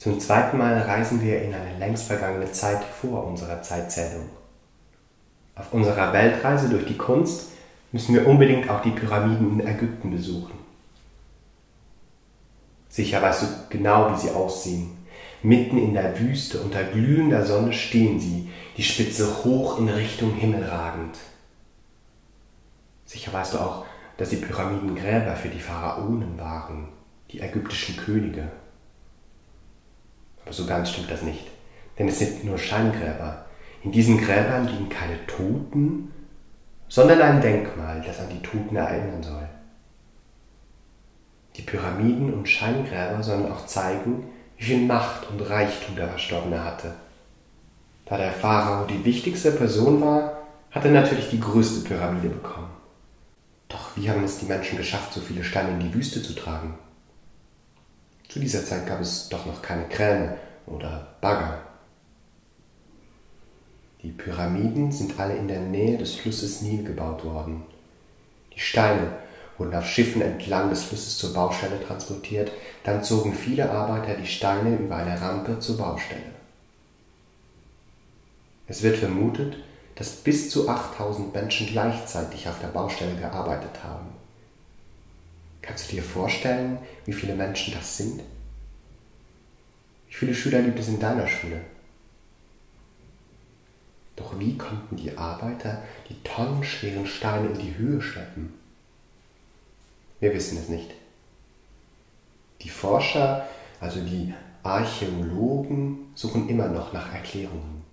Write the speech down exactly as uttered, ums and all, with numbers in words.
Zum zweiten Mal reisen wir in eine längst vergangene Zeit vor unserer Zeitzählung. Auf unserer Weltreise durch die Kunst müssen wir unbedingt auch die Pyramiden in Ägypten besuchen. Sicher weißt du genau, wie sie aussehen. Mitten in der Wüste unter glühender Sonne stehen sie, die Spitze hoch in Richtung Himmel ragend. Sicher weißt du auch, dass die Pyramiden Gräber für die Pharaonen waren, die ägyptischen Könige. Aber so ganz stimmt das nicht, denn es sind nur Scheingräber. In diesen Gräbern liegen keine Toten, sondern ein Denkmal, das an die Toten erinnern soll. Die Pyramiden und Scheingräber sollen auch zeigen, wie viel Macht und Reichtum der Verstorbene hatte. Da der Pharao die wichtigste Person war, hat er natürlich die größte Pyramide bekommen. Doch wie haben es die Menschen geschafft, so viele Steine in die Wüste zu tragen? Zu dieser Zeit gab es doch noch keine Kräne oder Bagger. Die Pyramiden sind alle in der Nähe des Flusses Nil gebaut worden. Die Steine wurden auf Schiffen entlang des Flusses zur Baustelle transportiert, dann zogen viele Arbeiter die Steine über eine Rampe zur Baustelle. Es wird vermutet, dass bis zu achttausend Menschen gleichzeitig auf der Baustelle gearbeitet haben. Kannst du dir vorstellen, wie viele Menschen das sind? Wie viele Schüler gibt es in deiner Schule? Doch wie konnten die Arbeiter die tonnenschweren Steine in die Höhe schleppen? Wir wissen es nicht. Die Forscher, also die Archäologen, suchen immer noch nach Erklärungen.